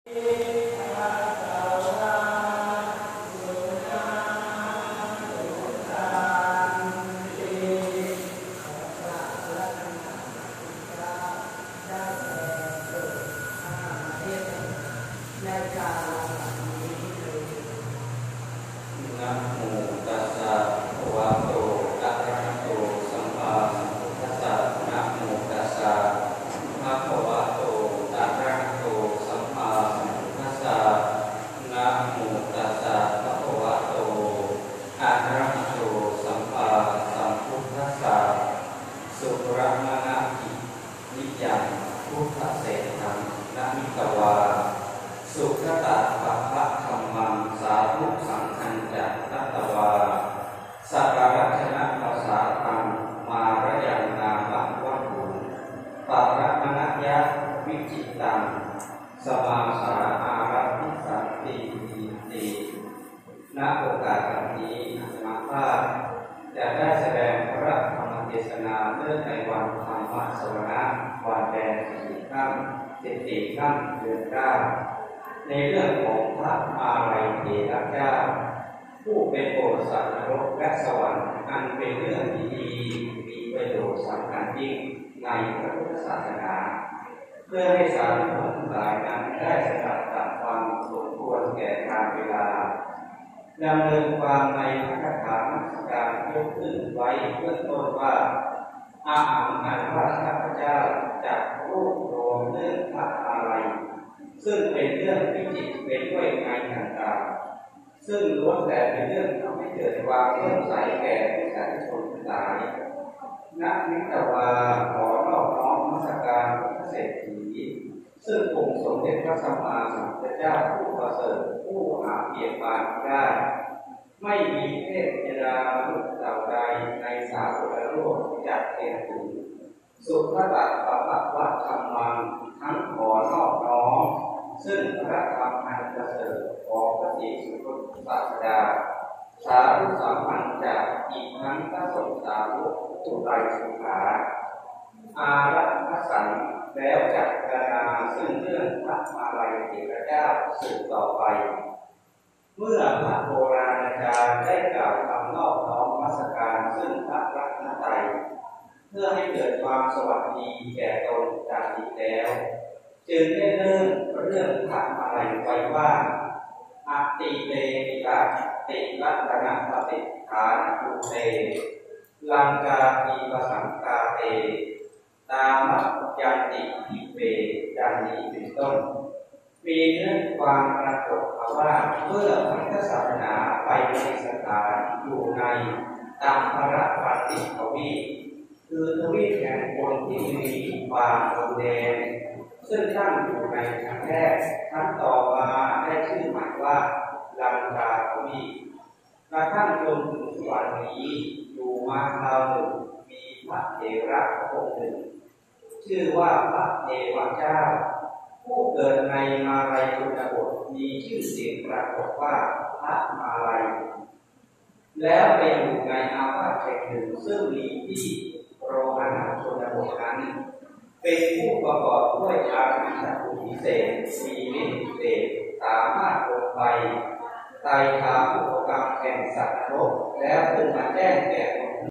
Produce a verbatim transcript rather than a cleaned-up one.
สุขตาปะปะธรรมังสาธุสังฆัญจะตัตวาสักการะชนะภาษาธรรมมาระยังนามะวัตถุปะระมณยะวิจิตตังสมาสาอารัติสันติติณโอกาสนี้อาตมาภาพจะได้แสดงพระธรรมเทศนาเนื่องในวันธรรมสวนะวันแดงสี่ค่ำสิบสี่ค่ำเดือนเก้าในเรื่องของพระมาลัยเถระเจ้าผู้เป็นโอษฐ์นรกและสวรรค์อันเป็นเรื่องที่ดีมีประโยชน์สำคัญยิ่งในพระพุทธศาสนาเพื่อให้สาธุชนทั้งหลายนั้นได้สดับตับฟังสมควรแก่กาลเวลาดำเนินความในพระคาถานมัสการยกขึ้นไว้เบื้องต้นว่าอาหังอันว่าข้าพเจ้าจะรวบรวมเรื่องพระมาลัยซึ่งเป็นเรื่องวิจิตรเป็นด้วยงานต่างๆซึ่งล้วนแต่เป็นเรื่องทำให้เกิดความเลื่อมใสแก่ผู้สาธุชนทั้งหลายณนิตวาขอนอบน้อมนมัสการพระเศรษฐีซึ่งองค์สมเด็จพระสัมมาสัมพุทธเจ้าผู้ประเสริฐผู้หาเปรียบปานได้ไม่มีเทพธิดามนุษย์เหล่าใดในสากลโลกจักเห็นถึงสุขตัสสะปะวะธรรมังทั้งขอนอบน้อมซึ่งพระธรรมอันประเสริฐของพระศรีสุคตศาสดาสาธุสัมพันธ์จากอีกทั้งพระสงฆ์สาวกผู้ไตรสุขาอารัธสันแล้วจักกนาซึ่งเรื่องพระมาลัยเถระเจ้าสืบต่อไปเมื่อพระโบราณอาจารย์ได้กล่าวคำนอบน้อมนมัสการซึ่งพระรัตนตรัยเพื่อให้เกิดความสวัสดีแก่ตนจากนี้แล้วจึงได้เริ่มเรื่องพระมาลัยไว้ว่าอัตติเตมิกาติรัตนปฏิฐานภูเตลังกาปีปสังกาเตตามัจยันติภิเวดังนี้เป็นต้นมีเนื้อความปรากฏว่าเมื่อพระพุทธศาสนาไปในสถานอยู่ในตามพระปฏิทวีคือทวีแห่งคนที่มีความรุนแรงซึ่งตั้งอยู่ในชั้นแรกชั้นต่อมาได้ชื่อหมายว่าลังกาทวีกระทั่งจนถึงวันนี้อยู่มาคราวหนึ่งมีพระเถระองค์หนึ่งชื่อว่าพระเทวเจ้าผู้เกิดในมาลัยชนบทมีชื่อเสียงปรากฏว่าพระมาลัยแล้วไปอยู่ในอาวาสแห่งหนึ่งซึ่งมีที่โรหณชนบทนั้นเป็นผู้ประกอบด้วยอาภิสัตว์พิเศษมีฤทธิ์พิเศษสามารถลงไปไต่ถามอุปกรรมแห่งสัตว์โลกแล้วขึ้นมาแจ้งแก่